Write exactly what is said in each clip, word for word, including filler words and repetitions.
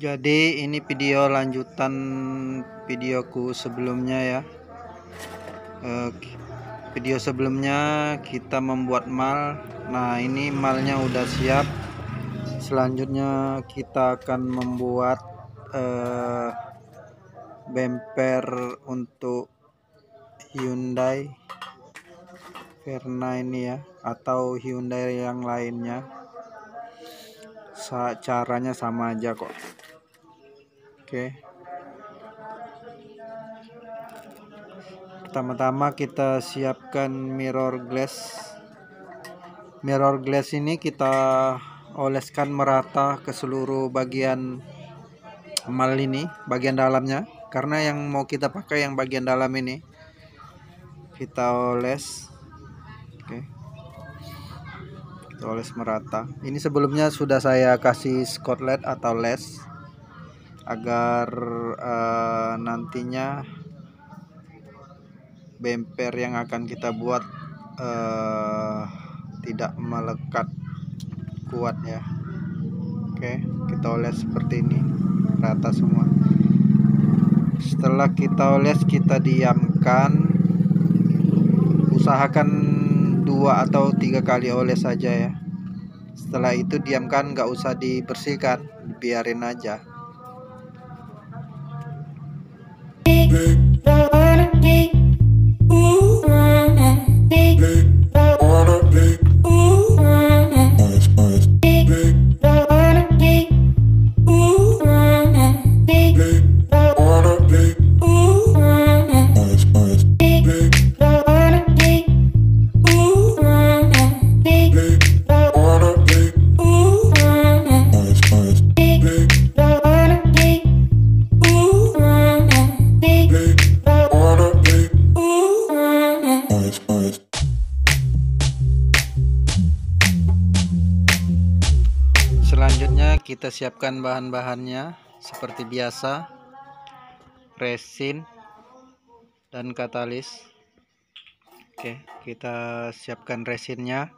Jadi ini video lanjutan videoku sebelumnya ya. eh, Video sebelumnya kita membuat mal. Nah ini malnya udah siap. Selanjutnya kita akan membuat eh, bumper untuk Hyundai Verna ini ya, atau Hyundai yang lainnya. Sa caranya sama aja kok. Oke, pertama-tama kita siapkan mirror glass. Mirror glass ini kita oleskan merata ke seluruh bagian mal ini, bagian dalamnya, karena yang mau kita pakai yang bagian dalam ini. Kita oles. Oke, kita oles merata. Ini sebelumnya sudah saya kasih skotlet atau les agar uh, nantinya bumper yang akan kita buat uh, tidak melekat kuat ya. Oke, kita oles seperti ini rata semua. Setelah kita oles, kita diamkan, usahakan dua atau tiga kali oles saja ya. Setelah itu diamkan, nggak usah dibersihkan, biarin aja. Selanjutnya kita siapkan bahan-bahannya seperti biasa, resin dan katalis. Oke, kita siapkan resinnya.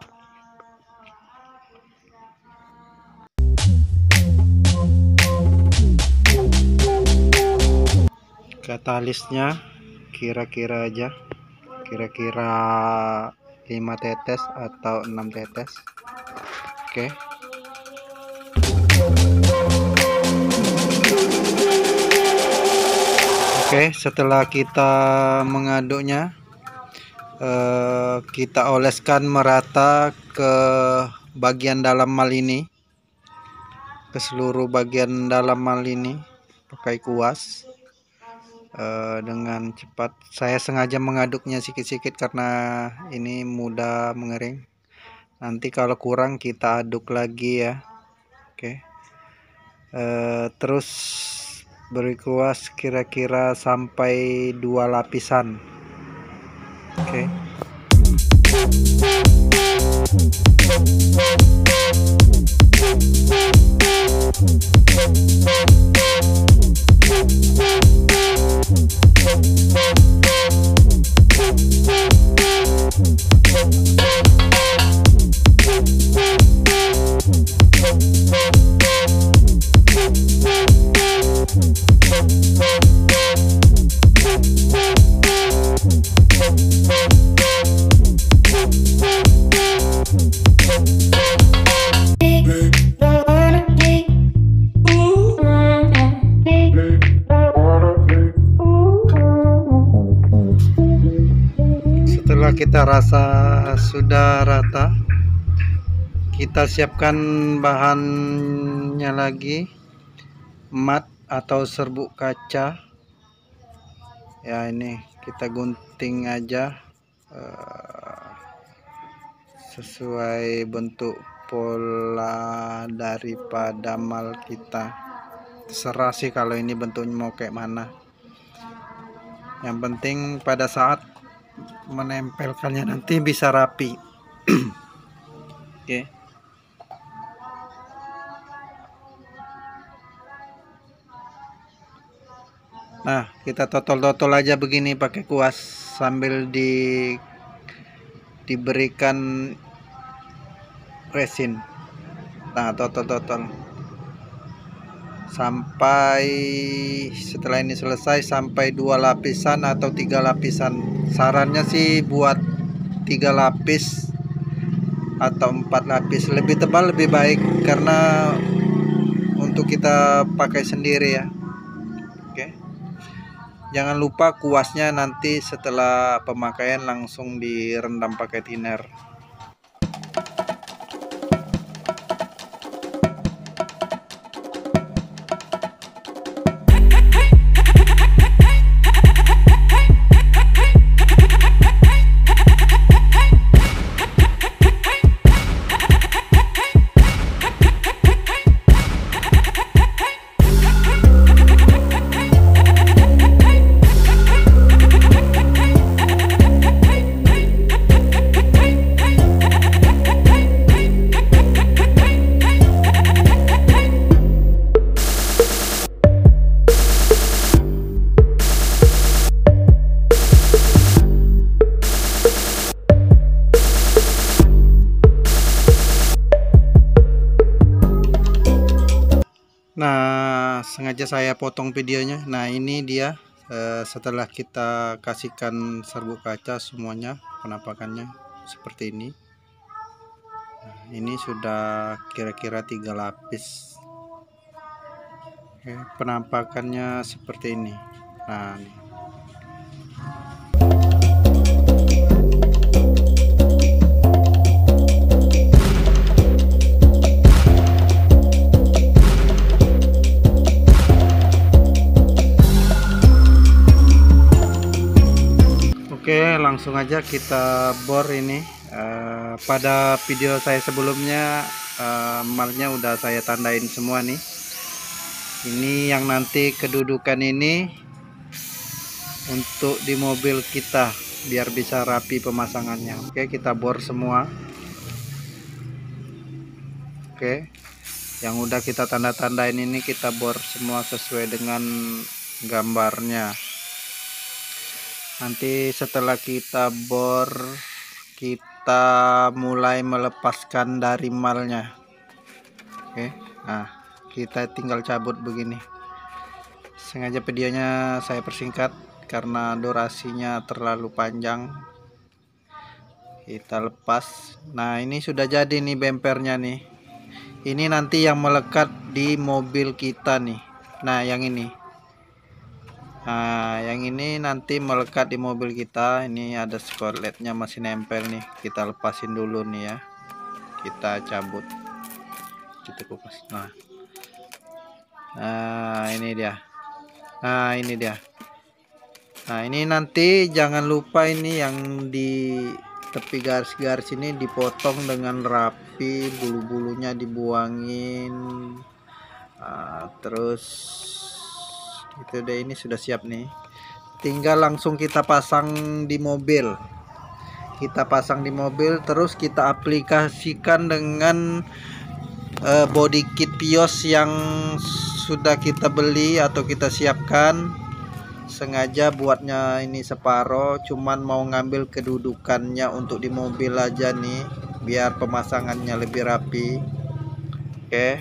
Katalisnya kira-kira aja, kira-kira lima tetes atau enam tetes. Oke. Oke, setelah kita mengaduknya, eh, kita oleskan merata ke bagian dalam mal ini, ke seluruh bagian dalam mal ini pakai kuas eh, dengan cepat. Saya sengaja mengaduknya sikit-sikit karena ini mudah mengering. Nanti kalau kurang kita aduk lagi ya. Oke, eh, terus beri kuas kira-kira sampai dua lapisan. Oke. Setelah kita rasa sudah rata, kita siapkan bahannya lagi, mat atau serbuk kaca ya. Ini kita gunting aja uh, sesuai bentuk pola daripada mal kita. Terserah sih kalau ini bentuknya mau kayak mana, yang penting pada saat menempelkannya nanti bisa rapi. Oke. Nah, kita totol-totol aja begini pakai kuas sambil di diberikan resin. Nah, totol-totol. sampai setelah ini selesai sampai dua lapisan atau tiga lapisan. Sarannya sih buat tiga lapis atau empat lapis, lebih tebal lebih baik karena untuk kita pakai sendiri ya. Oke, jangan lupa kuasnya nanti setelah pemakaian langsung direndam pakai thinner. Nah, sengaja saya potong videonya. Nah, ini dia eh, setelah kita kasihkan serbuk kaca semuanya, penampakannya seperti ini. Nah, ini sudah kira-kira tiga lapis. Oke, penampakannya seperti ini. Nah, nih. Oke, langsung aja kita bor ini. Uh, pada video saya sebelumnya uh, malnya udah saya tandain semua nih. Ini yang nanti kedudukan ini untuk di mobil kita biar bisa rapi pemasangannya. Oke, kita bor semua. Oke, yang udah kita tanda-tandain ini kita bor semua sesuai dengan gambarnya. Nanti setelah kita bor, kita mulai melepaskan dari malnya. Oke, nah kita tinggal cabut begini. Sengaja videonya saya persingkat karena durasinya terlalu panjang. Kita lepas. Nah, ini sudah jadi nih bempernya nih. Ini nanti yang melekat di mobil kita nih. Nah, yang ini. Nah, yang ini nanti melekat di mobil kita. Ini ada skotletnya masih nempel nih. Kita lepasin dulu nih ya. Kita cabut. Kita kupas. Nah, nah ini dia. Nah, ini dia. Nah, ini nanti jangan lupa ini yang di tepi garis-garis ini dipotong dengan rapi, bulu-bulunya dibuangin. Nah, terus itu deh, ini sudah siap nih, tinggal langsung kita pasang di mobil. Kita pasang di mobil terus kita aplikasikan dengan uh, body kit Vios yang sudah kita beli atau kita siapkan. Sengaja buatnya ini separoh, cuman mau ngambil kedudukannya untuk di mobil aja nih biar pemasangannya lebih rapi. Oke,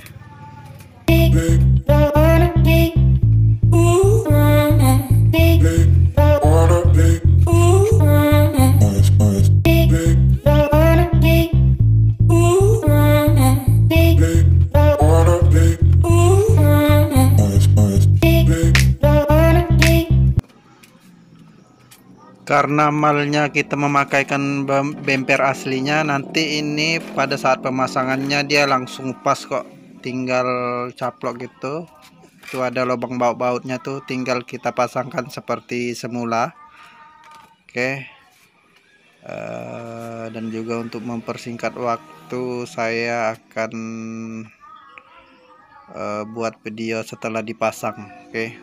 karena malnya kita memakaikan bemper aslinya, nanti ini pada saat pemasangannya dia langsung pas kok, tinggal caplok gitu. Itu ada lubang baut-bautnya tuh, tinggal kita pasangkan seperti semula. Oke, uh, dan juga untuk mempersingkat waktu saya akan uh, buat video setelah dipasang. Oke,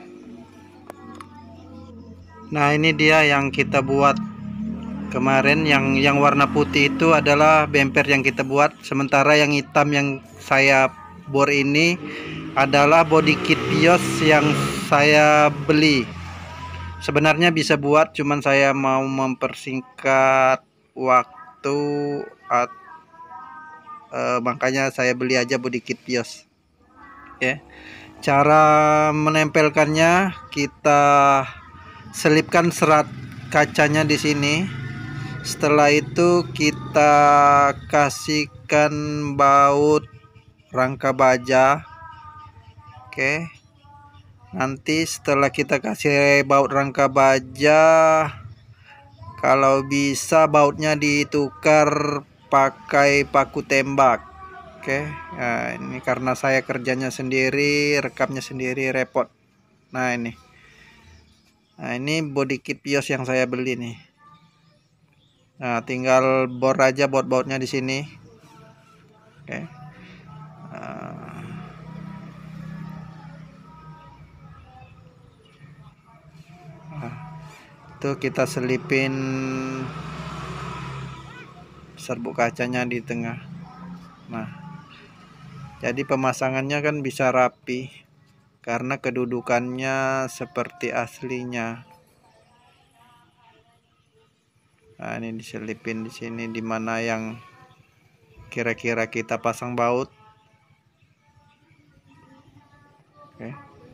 nah ini dia yang kita buat kemarin, yang yang warna putih itu adalah bemper yang kita buat, sementara yang hitam yang saya bor ini adalah body kit Vios yang saya beli. Sebenarnya bisa buat, cuman saya mau mempersingkat waktu at, uh, makanya saya beli aja body kit Vios. Ya. Cara menempelkannya, kita selipkan serat kacanya di sini. Setelah itu kita kasihkan baut rangka baja. Oke. Nanti setelah kita kasih baut rangka baja, kalau bisa bautnya ditukar pakai paku tembak. Oke. Nah, ini karena saya kerjanya sendiri, rekamnya sendiri, repot. Nah, ini. Nah, ini body kit Pios yang saya beli nih. Nah, tinggal bor aja baut-bautnya di sini. Oke. Nah, itu kita selipin serbuk kacanya di tengah. Nah, jadi pemasangannya kan bisa rapi karena kedudukannya seperti aslinya. Nah, ini diselipin di sini, dimana yang kira-kira kita pasang baut. Oke.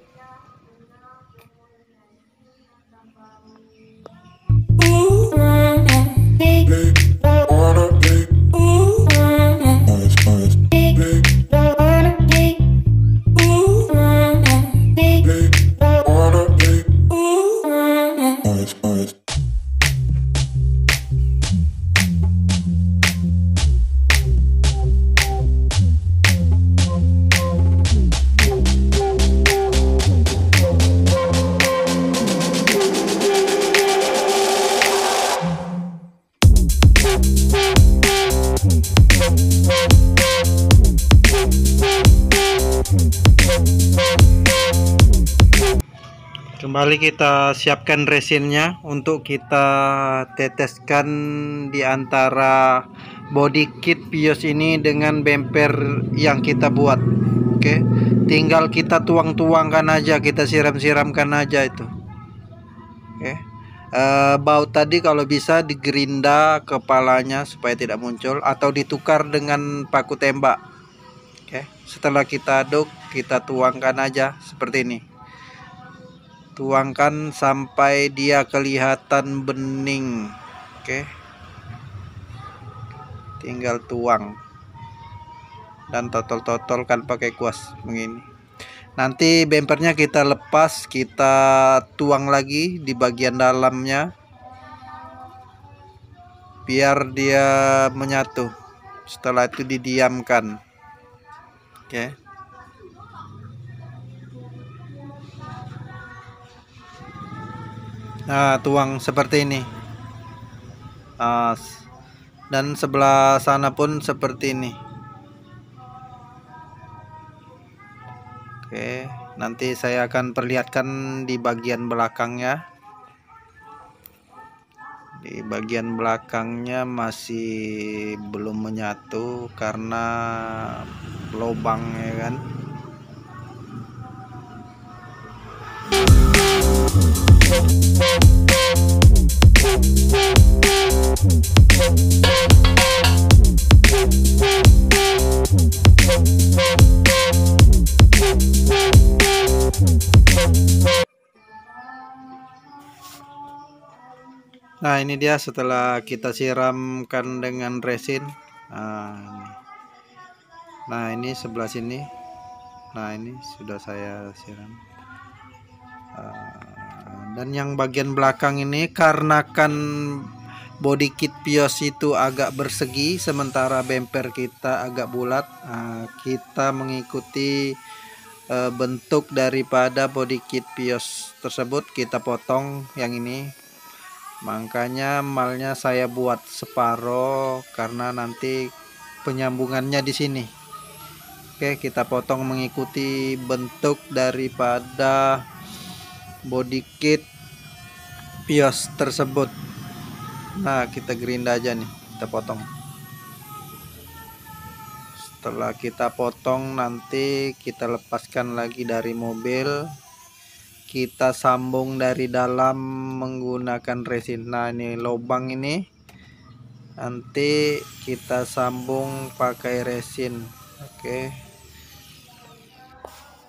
Kembali kita siapkan resinnya untuk kita teteskan di antara body kit Pios ini dengan bemper yang kita buat. Oke, tinggal kita tuang-tuangkan aja, kita siram-siramkan aja itu. Oke. E, baut tadi kalau bisa digerinda kepalanya supaya tidak muncul, atau ditukar dengan paku tembak. Oke, setelah kita aduk, kita tuangkan aja seperti ini. Tuangkan sampai dia kelihatan bening. Oke, tinggal tuang dan totol-totolkan pakai kuas begini. Nanti bempernya kita lepas, kita tuang lagi di bagian dalamnya biar dia menyatu. Setelah itu didiamkan. Oke. Nah, tuang seperti ini. Nah, dan sebelah sana pun seperti ini. Oke, nanti saya akan perlihatkan di bagian belakangnya. Di bagian belakangnya masih belum menyatu karena lubang, ya kan. Nah, ini dia setelah kita siramkan dengan resin. Nah, ini. Nah, ini sebelah sini. Nah, ini sudah saya siram. Dan yang bagian belakang ini, karena kan body kit Pios itu agak bersegi, sementara bemper kita agak bulat. Nah, kita mengikuti uh, bentuk daripada body kit Pios tersebut, kita potong yang ini. Makanya malnya saya buat separoh karena nanti penyambungannya di sini. Oke, kita potong mengikuti bentuk daripada body kit Pios tersebut. Nah, kita gerinda aja nih, kita potong. Setelah kita potong, nanti kita lepaskan lagi dari mobil, kita sambung dari dalam menggunakan resin. Nah, ini lubang ini nanti kita sambung pakai resin. Oke.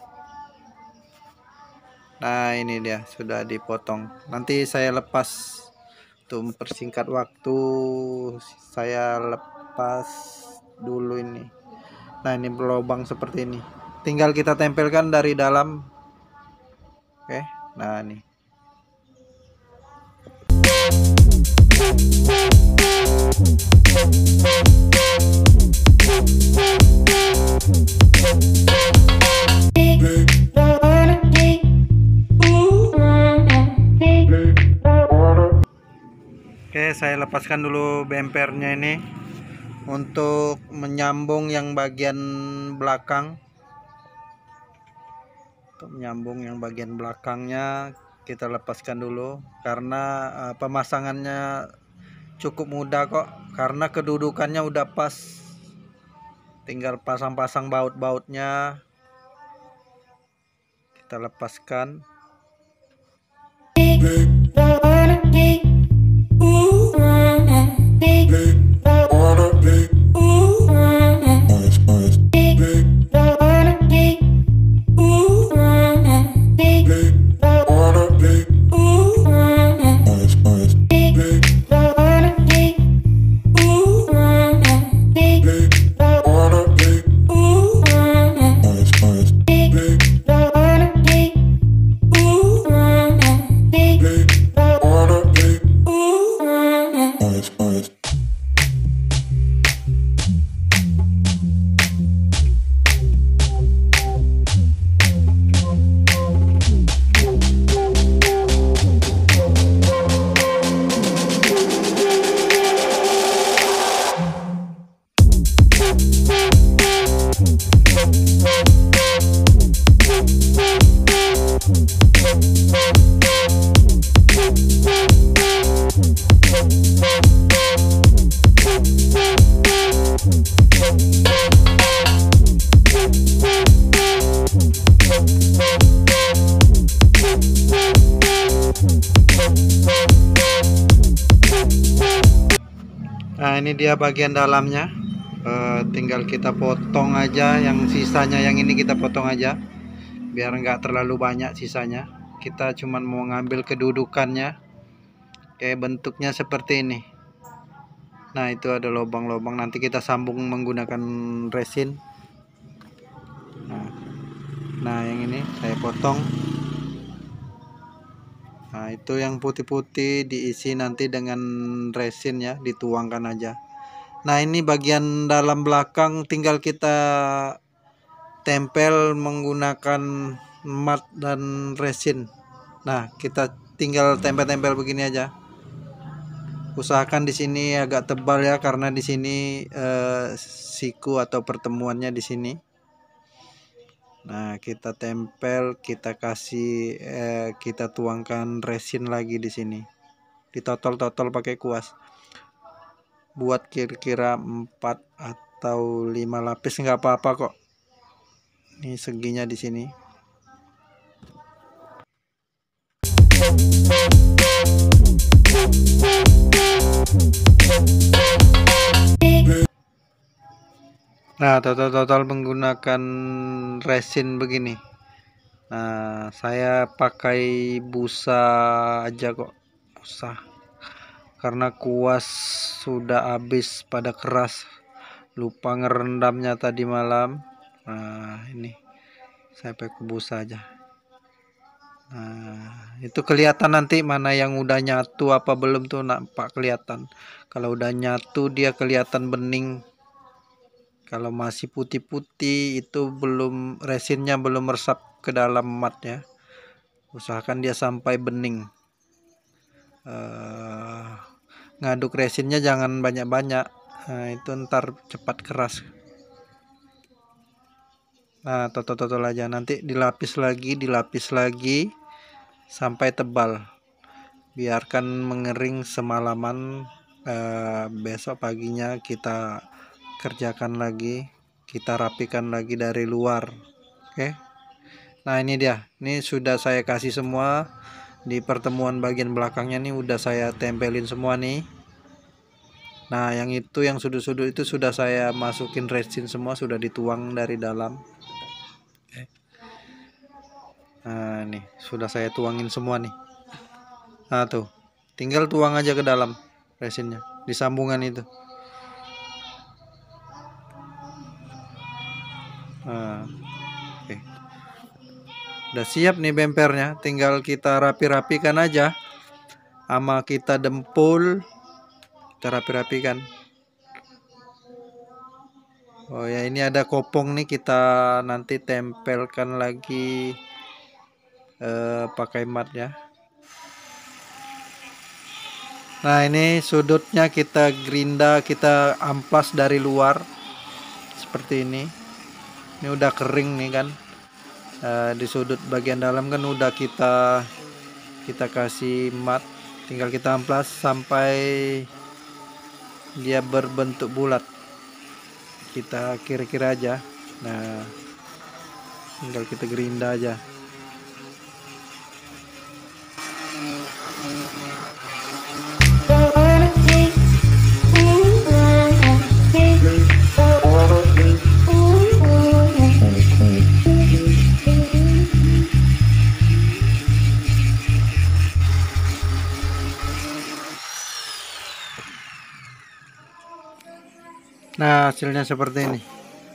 Nah ini dia sudah dipotong. Nanti saya lepas untuk mempersingkat waktu, saya lepas dulu ini. Nah ini berlubang seperti ini, tinggal kita tempelkan dari dalam. Oke, nah ini. Oke, saya lepaskan dulu bempernya ini untuk menyambung yang bagian belakang. Untuk menyambung yang bagian belakangnya kita lepaskan dulu karena uh, pemasangannya cukup mudah kok, karena kedudukannya udah pas, tinggal pasang-pasang baut-bautnya. Kita lepaskan. Nah ini dia bagian dalamnya, e, tinggal kita potong aja, yang sisanya yang ini kita potong aja biar nggak terlalu banyak sisanya. Kita cuman mau ngambil kedudukannya. Oke, bentuknya seperti ini. Nah itu ada lubang-lubang, nanti kita sambung menggunakan resin. Nah, nah yang ini saya potong. Nah itu yang putih-putih diisi nanti dengan resin ya, dituangkan aja. Nah ini bagian dalam belakang tinggal kita tempel menggunakan mat dan resin. Nah kita tinggal tempel-tempel begini aja. Usahakan di sini agak tebal ya, karena di sini eh, siku atau pertemuannya di sini. Nah kita tempel, kita kasih eh, kita tuangkan resin lagi di sini, ditotol-totol pakai kuas. Buat kira-kira empat atau lima lapis nggak apa-apa kok. Ini seginya di sini. Nah total-total menggunakan resin begini. Nah saya pakai busa aja kok, busa, karena kuas sudah habis pada keras, lupa ngerendamnya tadi malam. Nah ini saya pakai busa aja. Nah itu kelihatan nanti mana yang udah nyatu apa belum tuh, nampak kelihatan. Kalau udah nyatu dia kelihatan bening. Kalau masih putih-putih itu belum, resinnya belum meresap ke dalam matnya. Usahakan dia sampai bening. Uh, ngaduk resinnya jangan banyak-banyak. Nah itu ntar cepat keras. Nah totol-totol aja, nanti dilapis lagi, dilapis lagi sampai tebal. Biarkan mengering semalaman. Uh, besok paginya kita kerjakan lagi, kita rapikan lagi dari luar. Oke. Nah ini dia, ini sudah saya kasih semua di pertemuan bagian belakangnya nih, udah saya tempelin semua nih. Nah yang itu, yang sudut-sudut itu sudah saya masukin resin semua, sudah dituang dari dalam. Oke. Nah, nih sudah saya tuangin semua nih. Nah, tuh. Tinggal tuang aja ke dalam resinnya di sambungan itu. Nah, oke. Udah siap nih bempernya, tinggal kita rapi-rapikan aja sama kita dempul, kita rapi-rapikan. Oh ya, ini ada kopong nih, kita nanti tempelkan lagi eh, pakai mat ya. Nah, ini sudutnya kita gerinda, kita amplas dari luar seperti ini. Ini udah kering nih kan. Uh, di sudut bagian dalam kan udah kita kita kasih mat, tinggal kita amplas sampai dia berbentuk bulat, kita kira-kira aja. Nah, tinggal kita gerinda aja. Nah, hasilnya seperti ini.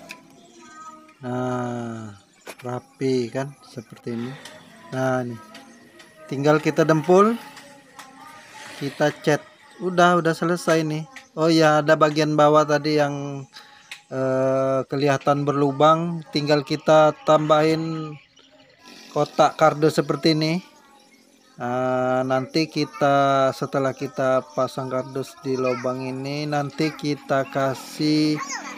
Nah, rapi kan seperti ini. Nah, nih tinggal kita dempul, kita cat, udah udah selesai nih. Oh ya, ada bagian bawah tadi yang eh, kelihatan berlubang, tinggal kita tambahin kotak kardus seperti ini. Nah, nanti kita setelah kita pasang kardus di lubang ini, nanti kita kasih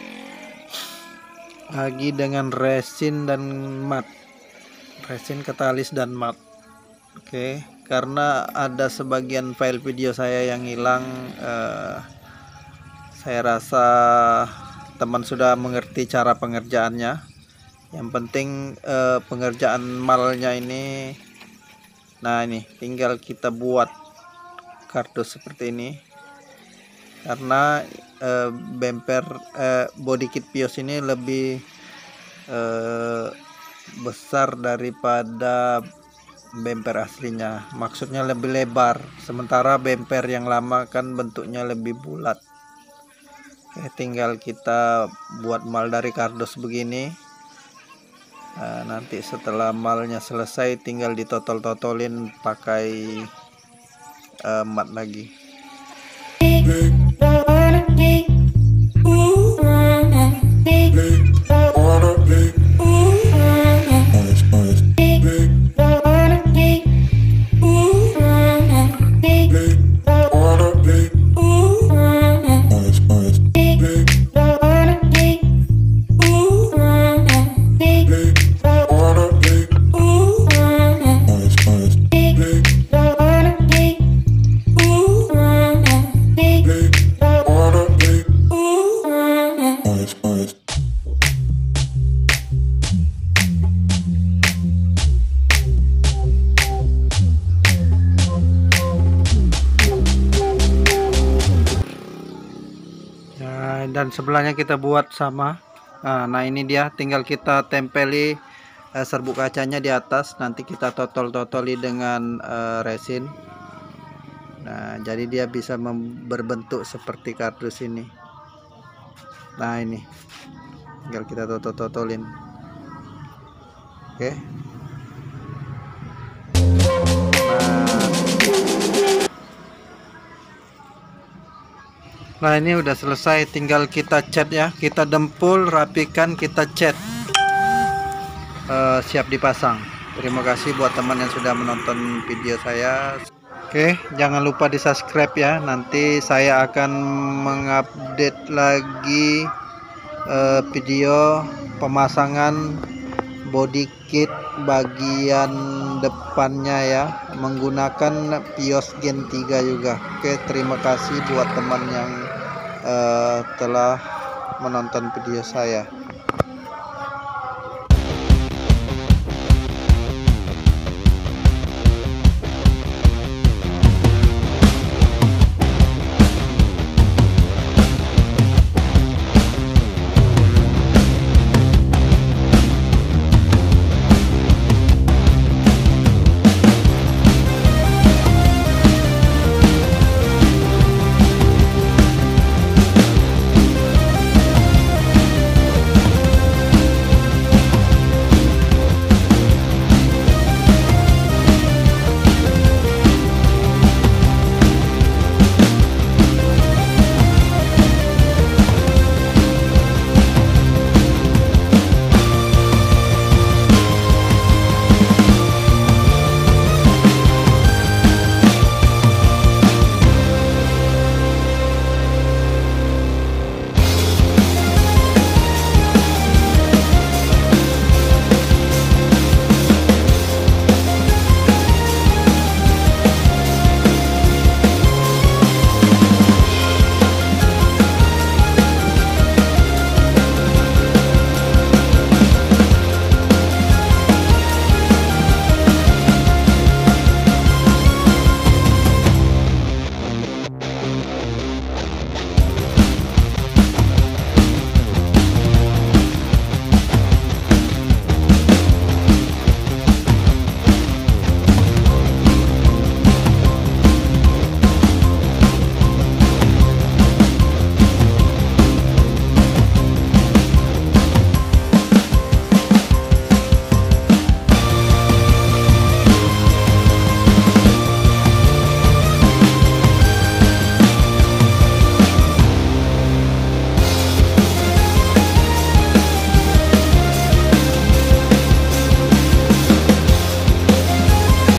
lagi dengan resin dan mat, resin katalis dan mat. Oke, karena ada sebagian file video saya yang hilang, eh, saya rasa teman sudah mengerti cara pengerjaannya. Yang penting eh, pengerjaan malnya ini. Nah, ini tinggal kita buat kardus seperti ini, karena eh, bemper eh, body kit Vios ini lebih eh, besar daripada bemper aslinya, maksudnya lebih lebar, sementara bemper yang lama kan bentuknya lebih bulat. Oke, tinggal kita buat mal dari kardus begini. Nah, nanti setelah malnya selesai tinggal ditotol-totolin pakai uh, mat lagi. Dan sebelahnya kita buat sama. Nah, nah ini dia, tinggal kita tempeli eh, serbuk kacanya di atas, nanti kita totol-totoli dengan eh, resin. Nah, jadi dia bisa berbentuk seperti kardus ini. Nah, ini tinggal kita totol-totolin. Oke. Nah, ini udah selesai, tinggal kita cat ya, kita dempul, rapikan, kita cat, uh, siap dipasang. Terima kasih buat teman yang sudah menonton video saya. Oke, jangan lupa di subscribe ya, nanti saya akan mengupdate lagi uh, video pemasangan body kit bagian depannya ya, menggunakan Vios Gen tiga juga. Oke, terima kasih buat teman yang uh, telah menonton video saya.